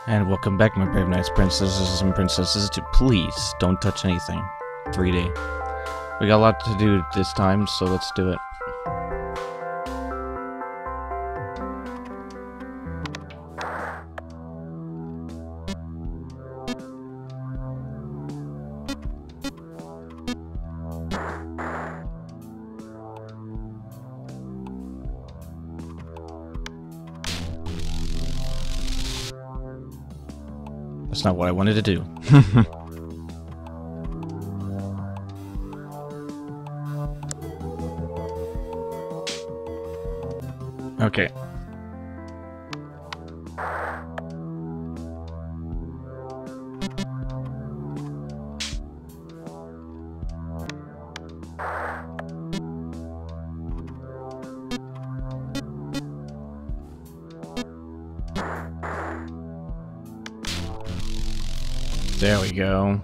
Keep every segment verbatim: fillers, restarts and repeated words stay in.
And welcome back, my brave knights, princesses, and princesses, to please don't touch anything. three D. We got a lot to do this time, so let's do it. That's not what I wanted to do. Okay. There we go.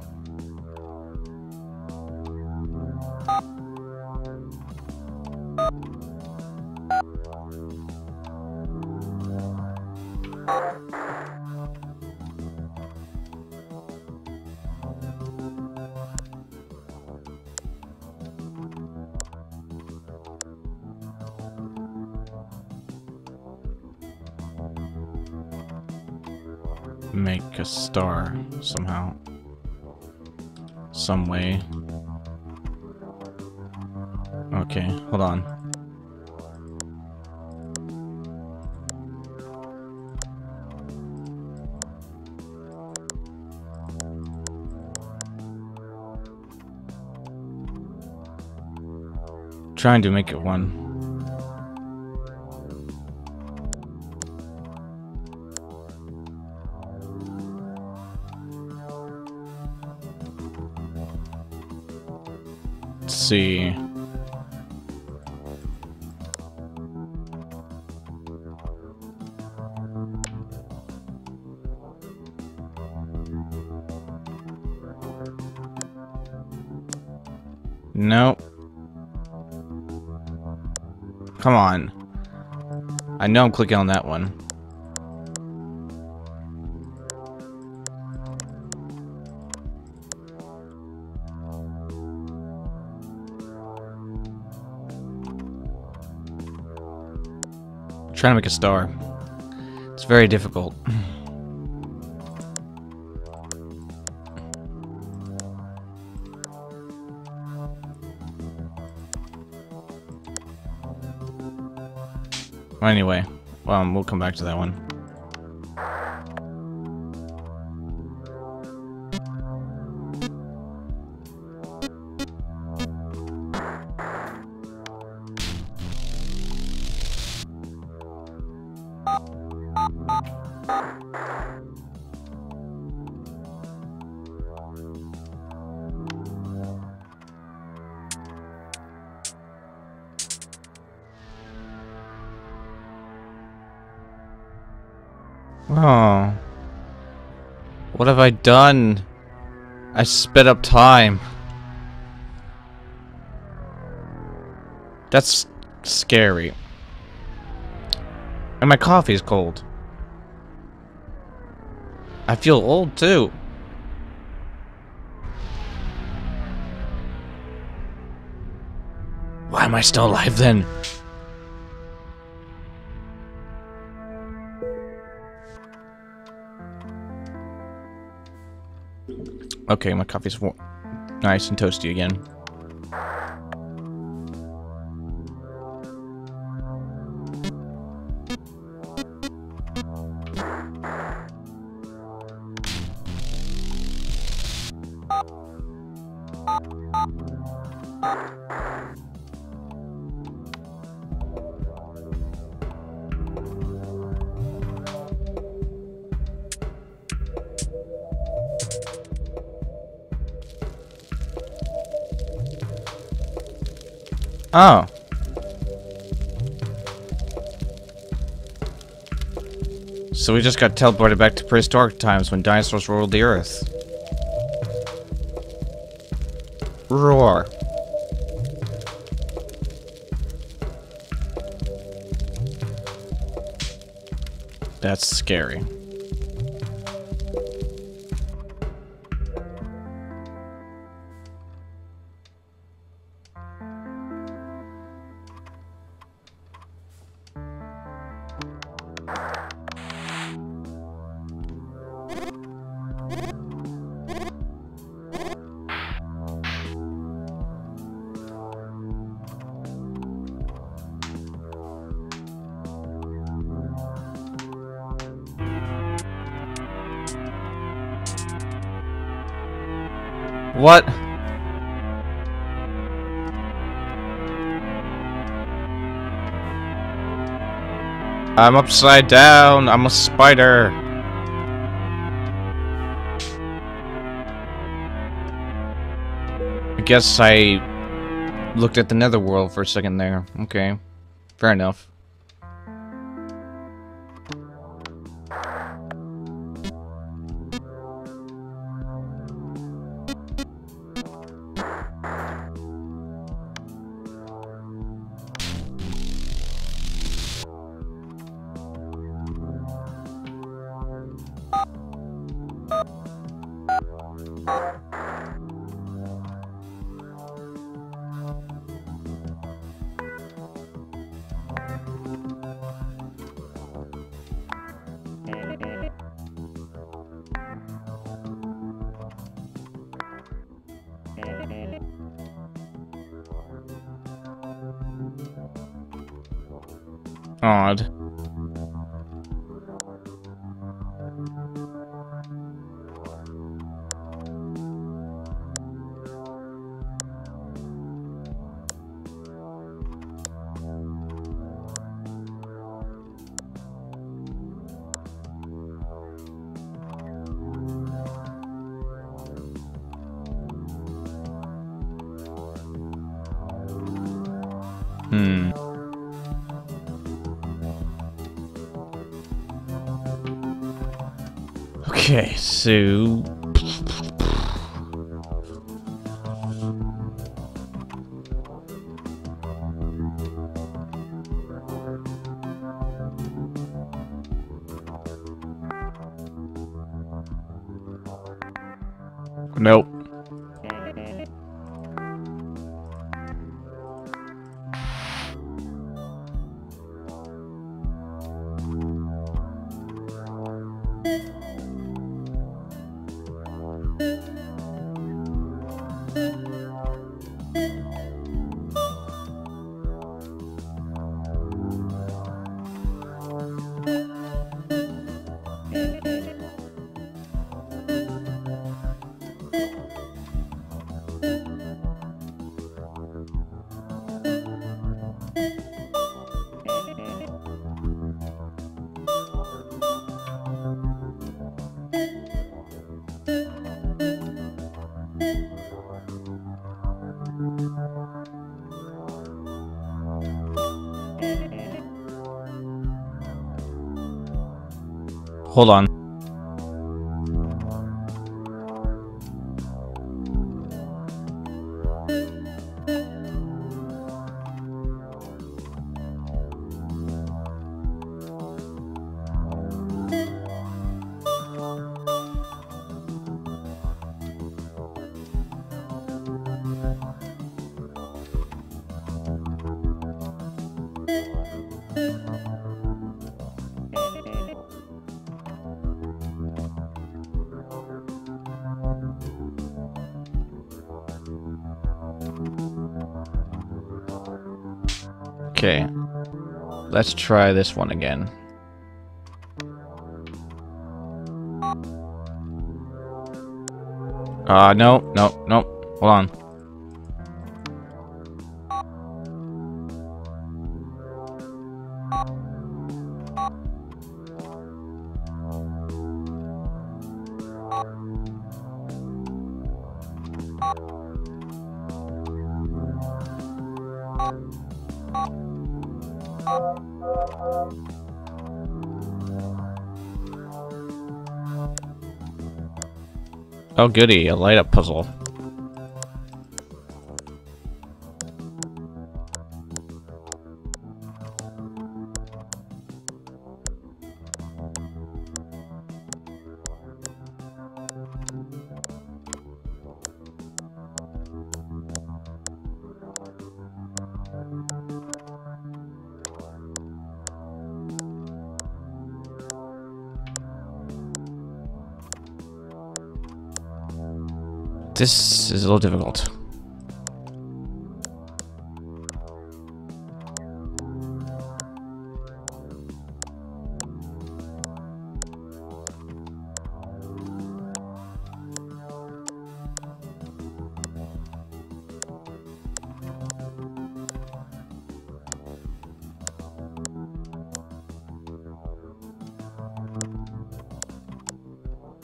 Make a star somehow. Some way. Okay, hold on. Trying to make it one. Let's see. Nope. Come on. I know I'm clicking on that one. Trying to make a star. It's very difficult. Well, anyway, well, we'll come back to that one. Oh. What have I done? I sped up time. That's scary. And my coffee's cold. I feel old too. Why am I still alive then? Okay, my coffee's nice and toasty again. Oh. So we just got teleported back to prehistoric times when dinosaurs ruled the earth. Roar. That's scary. What? I'm upside down. I'm a spider. I guess I looked at the netherworld for a second there. Okay. Fair enough. Odd. Hmm. Okay, so... Nope. Hold on. Okay. Let's try this one again. Uh, no, no, no. Hold on. Oh goody, a light up puzzle. This is a little difficult.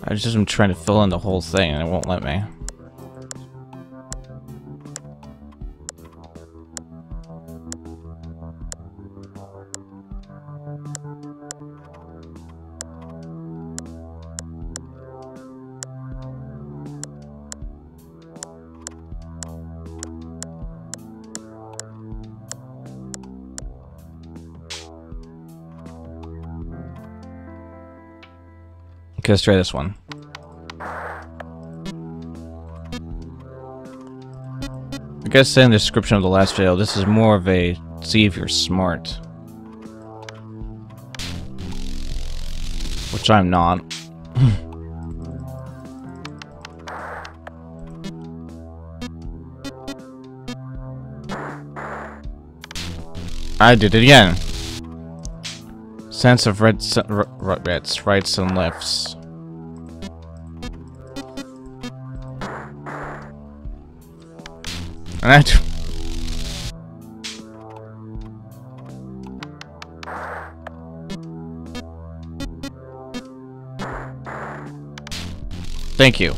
I just am trying to fill in the whole thing and it won't let me. Okay, let's try this one. I guess in the description of the last video, this is more of a see if you're smart. Which I'm not. I did it again. Sense of red, reds, rights and lefts. And I Thank you.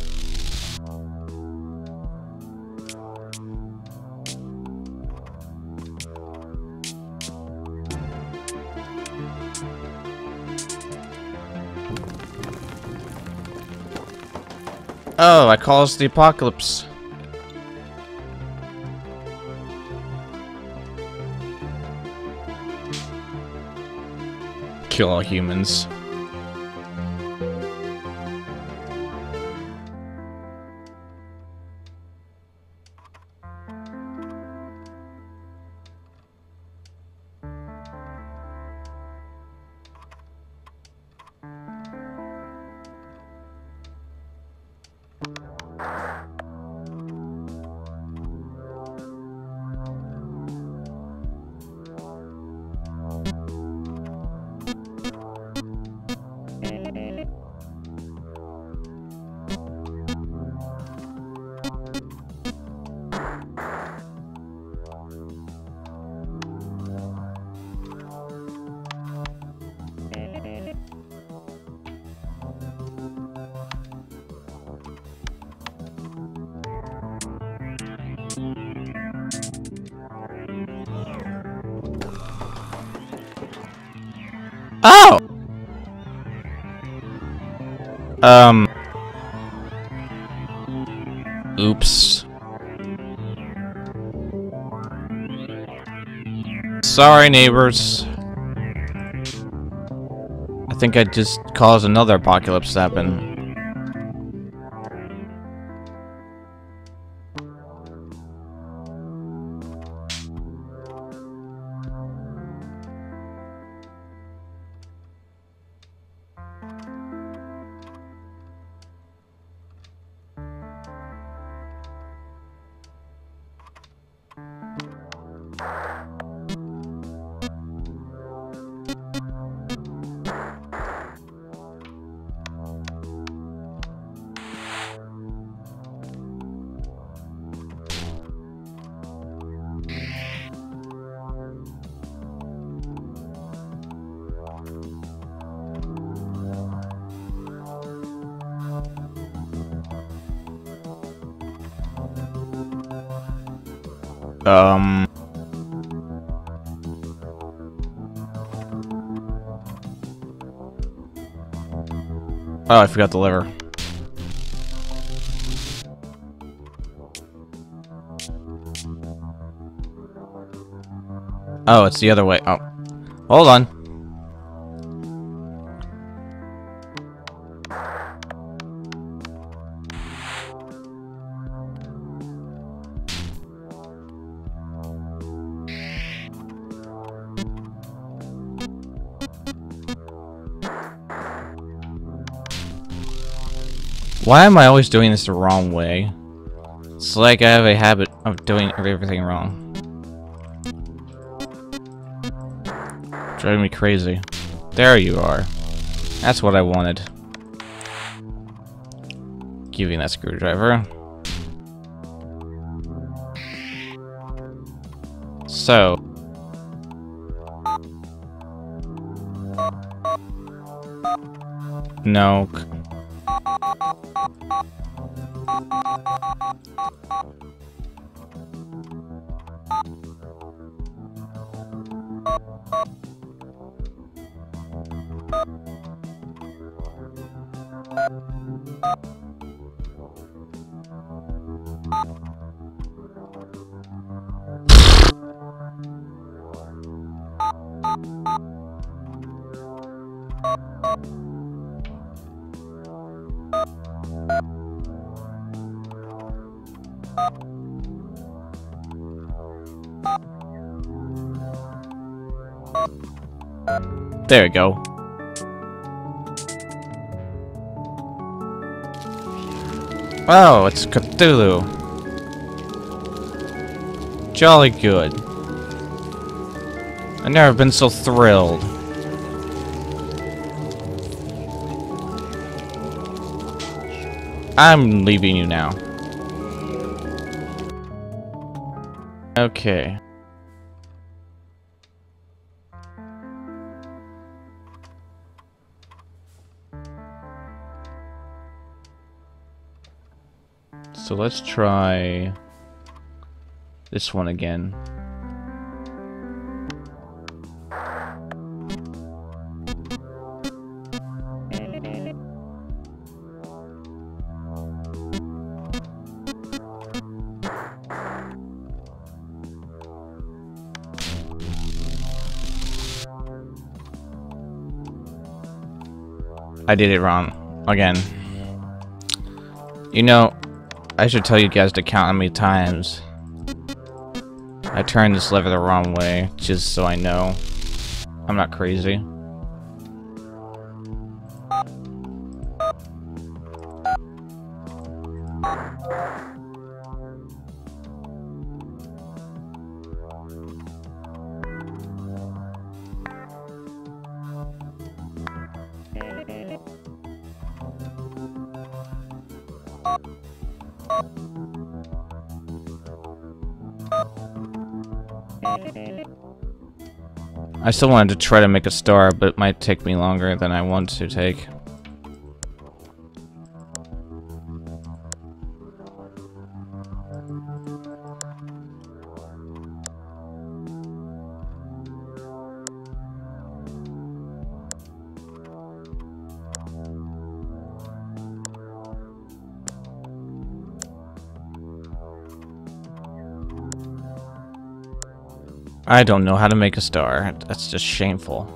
Oh, I caused the apocalypse. Kill all humans. Oh! Um... Oops. Sorry, neighbors. I think I just caused another apocalypse to happen. Um... Oh, I forgot the lever. Oh, it's the other way. Oh. Hold on. Why am I always doing this the wrong way? It's like I have a habit of doing everything wrong. Driving me crazy. There you are. That's what I wanted. Give you that screwdriver. So. No. There we go. Oh, it's Cthulhu. Jolly good. I've never been so thrilled. I'm leaving you now. Okay. So let's try this one again. I did it wrong again. You know, I should tell you guys to count how many times I turned this lever the wrong way, just so I know I'm not crazy. I still wanted to try to make a star, but it might take me longer than I want to take. I don't know how to make a star. That's just shameful.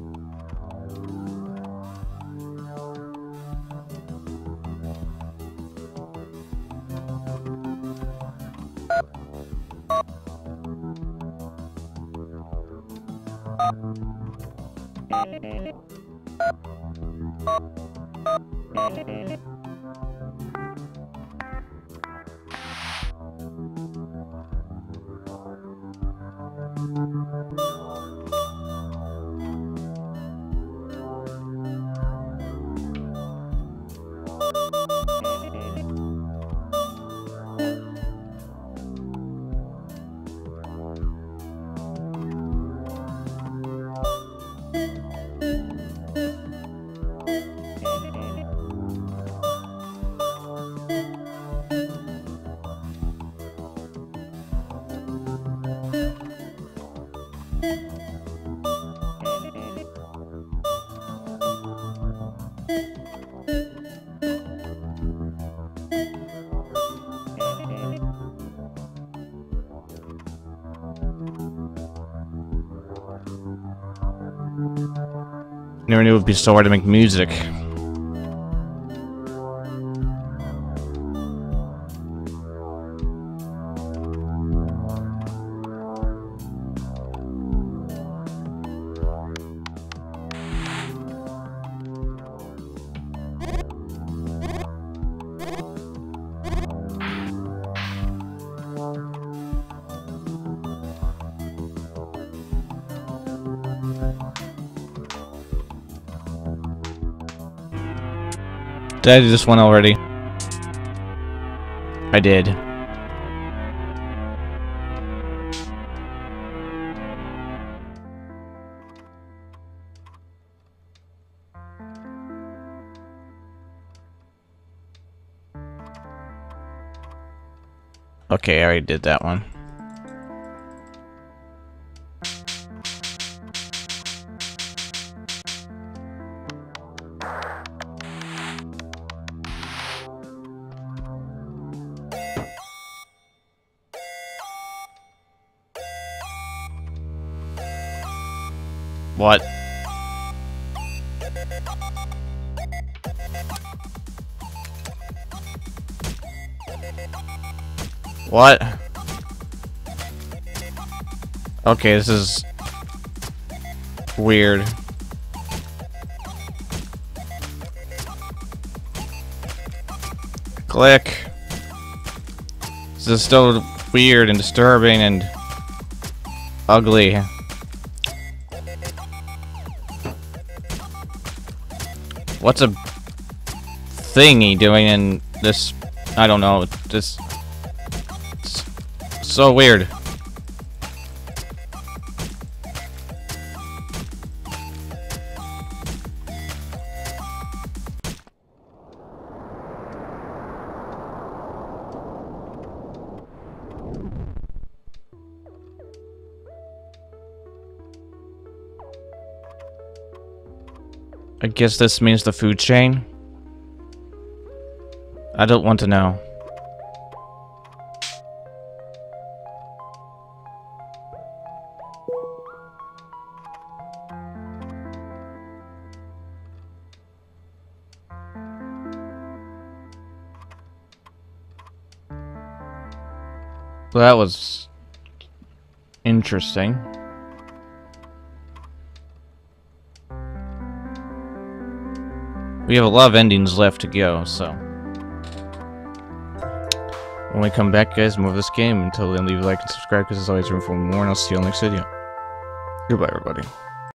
Never knew it would be so hard to make music. Did I do this one already? I did. Okay, I already did that one. What? What? Okay, this is weird. Click. This is still weird and disturbing and ugly. What's a thingy doing in this? I don't know. This it's so weird. I guess this means the food chain? I don't want to know. Well, that was interesting. We have a lot of endings left to go, so when we come back, guys, more of this game. Until then, leave a like and subscribe, because there's always room for more, and I'll see you on the next video. Goodbye, everybody.